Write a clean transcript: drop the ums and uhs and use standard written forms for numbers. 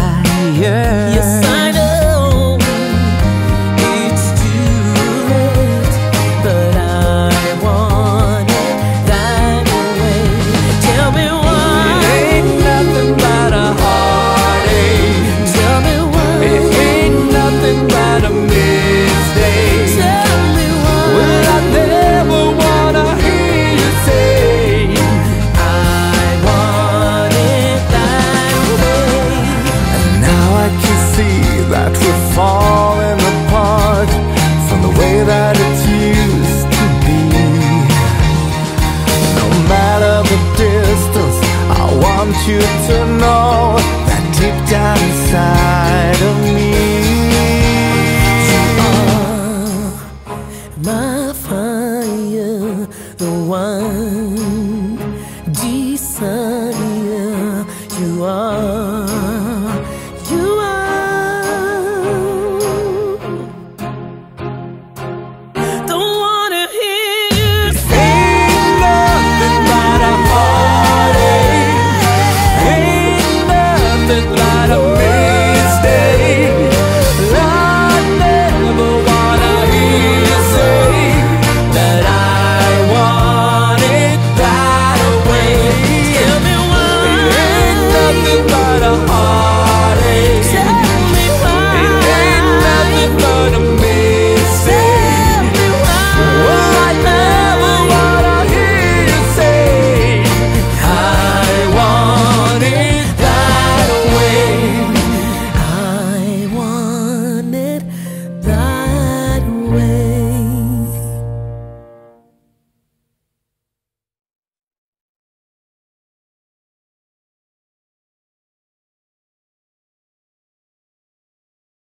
desire. Yes, I know it's too late, but I want it that way. Tell me why. It ain't nothing but a heartache. Tell me why. It ain't nothing but a mistake. Tell me why. Well, I never wanna hear you say I want it that way. and now I can see that we're falling apart from the way that it used to be. No matter the distance, I want you